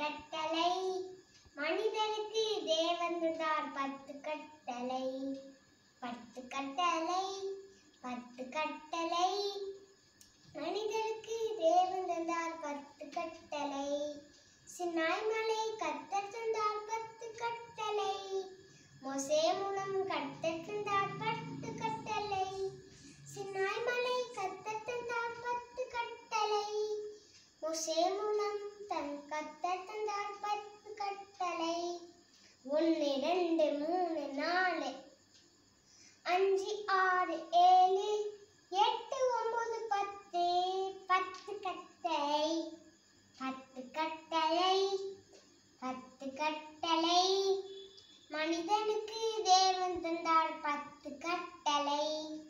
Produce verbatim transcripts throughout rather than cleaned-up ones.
கட்டளை மனிதனுக்கு தேவன் தந்தார் பத்து கட்டளை பத்து கட்டளை பத்து கட்டளை மனிதனுக்கு தேவன் தந்தார் பத்து கட்டளை சினாய் மலை கர்த்தர் தந்தார் பத்து கட்டளை மோசே மூலம் கர்த்தர் தந்தார் பத்து கட்டளை சினாய் மலை கர்த்தர் தந்தார் பத்து கட்டளை மோசே மூலம் தன் கர்த்தர் தந்தார் பத்து கட்டளை ஒன்று இரண்டு மூணு நாலு அஞ்சு ஆறு ஏழு எட்டு ஒன்பது பத்து பத்து கட்டளை பத்து கட்டளை பத்து கட்டளை மனிதனுக்கு தேவன் தந்தார் பத்து கட்டளை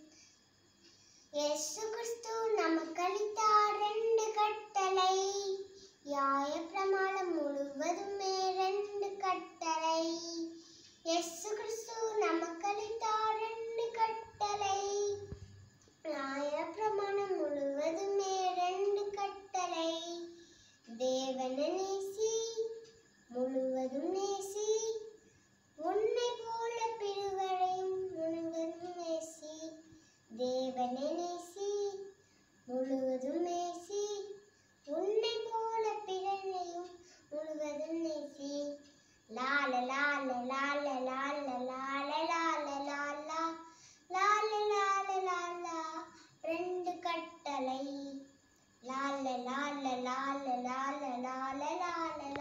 இயேசு கிறிஸ்து நமக்கு அளித்தார் ரெண்டு கட்டளை நியாய பிரமாணம் முழுவதுமே ரெண்டு கட்டளை இயேசு கிறிஸ்து நமக்கு அளித்தார் ரெண்டு கட்டளை நியாய பிரமாணம் முழுவதுமே ரெண்டு கட்டளை தேவனை நேசி முழுவதும் நேசி உன்னை போல பிறரையும் முழுவதும் நேசி தேவனை நேசி முழுவதும் நேசி உன்னை போல பிறரையும் முழுவதும் நேசி லால லால லால லால லால லால லாலா லால லால லாலா ரெண்டு கட்டளை லால லால லால லால லால லால